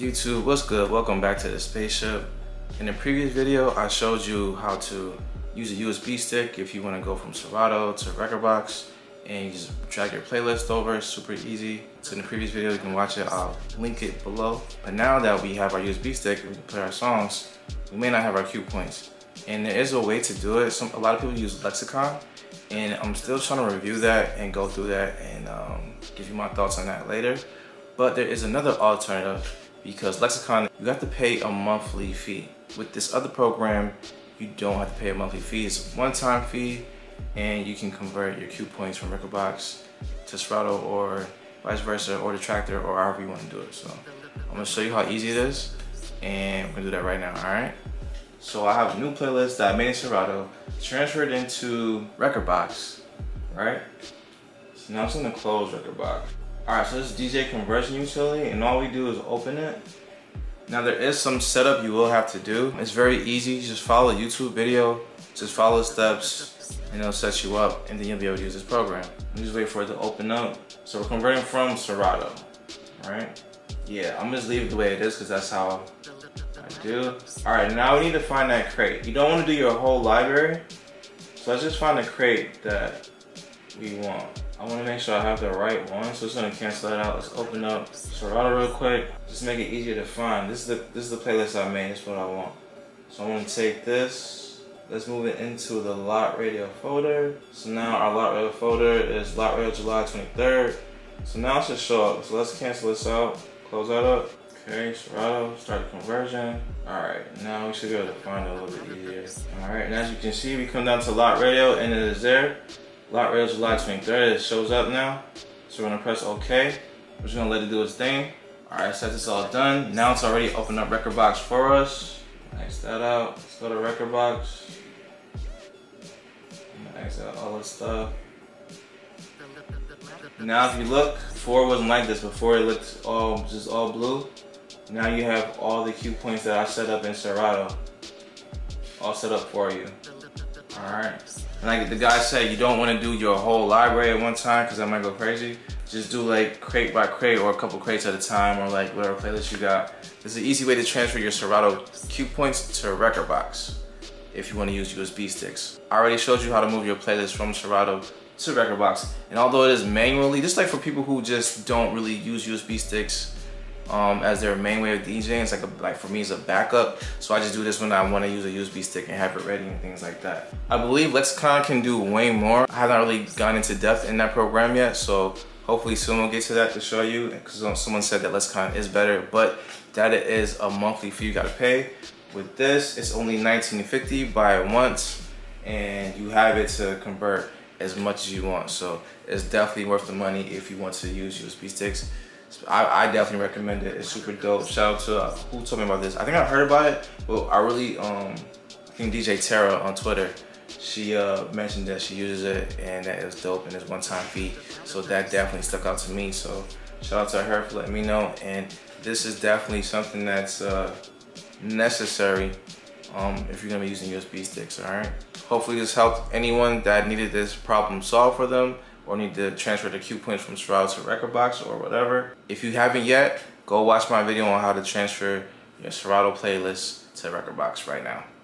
YouTube, what's good? Welcome back to the spaceship. In the previous video, I showed you how to use a USB stick if you want to go from Serato to Rekordbox, and you just drag your playlist over. It's super easy. So in the previous video, you can watch it. I'll link it below. But now that we have our USB stick, we can play our songs. We may not have our cue points, and there is a way to do it. A lot of people use Lexicon, and I'm still trying to review that and go through that and give you my thoughts on that later. But there is another alternative, because Lexicon, you have to pay a monthly fee. With this other program, you don't have to pay a monthly fee. It's a one-time fee, and you can convert your cue points from Rekordbox to Serato or vice versa, or the Traktor, or however you want to do it. So I'm gonna show you how easy it is, and we're gonna do that right now, all right? So I have a new playlist that I made in Serato, transferred into Rekordbox, right? So now I'm just gonna close Rekordbox. All right, so this is DJ conversion utility, and all we do is open it. Now there is some setup you will have to do. It's very easy. You just follow a YouTube video, just follow the steps, and it'll set you up, and then you'll be able to use this program. You just wait for it to open up. So we're converting from Serato, all right? Yeah, I'm just leave it the way it is because that's how I do. All right, now we need to find that crate. You don't want to do your whole library, so let's just find the crate that we want. I want to make sure I have the right one, so it's gonna cancel that out. Let's open up Serato real quick. Just make it easier to find. This is the playlist I made. That's what I want. So I'm gonna take this. Let's move it into the Lot Radio folder. So now our Lot Radio folder is Lot Radio July 23rd. So now it should show up. So let's cancel this out. Close that up. Okay, Serato, start the conversion. All right, now we should be able to find it a little bit easier. All right, and as you can see, we come down to Lot Radio, and it is there. Lot Radio July 23rd, it shows up now. So we're gonna press OK. We're just gonna let it do its thing. All right, so that's all done. Now it's already opened up Rekordbox for us. X that out. Let's go to Rekordbox. X out all this stuff. Now if you look, before it wasn't like this. Before it looked just all blue. Now you have all the cue points that I set up in Serato, all set up for you. All right. And like the guy said, you don't want to do your whole library at one time because that might go crazy. Just do like crate by crate or a couple crates at a time, or like whatever playlist you got. It's an easy way to transfer your Serato cue points to Rekordbox if you want to use USB sticks. I already showed you how to move your playlist from Serato to Rekordbox. And although it is manually, just like for people who just don't really use USB sticks as their main way of DJing, it's like for me it's a backup. So I just do this when I want to use a USB stick and have it ready and things like that. I believe Lexicon can do way more. I haven't really gone into depth in that program yet, so hopefully soon we'll get to that to show you, because someone said that Lexicon is better, but that it is a monthly fee you gotta pay. With this, it's only $19.50, buy it once, and you have it to convert as much as you want. So it's definitely worth the money if you want to use USB sticks. I definitely recommend it. It's super dope. Shout out to who told me about this. I think I heard about it, but I really I think DJ Tara on Twitter, she mentioned that she uses it and that it was dope and it's one-time fee. So that definitely stuck out to me. So shout out to her for letting me know. And this is definitely something that's necessary if you're gonna be using USB sticks. All right. Hopefully this helped anyone that needed this problem solved for them, or need to transfer the cue points from Serato to Rekordbox or whatever. If you haven't yet, go watch my video on how to transfer your Serato playlist to Rekordbox right now.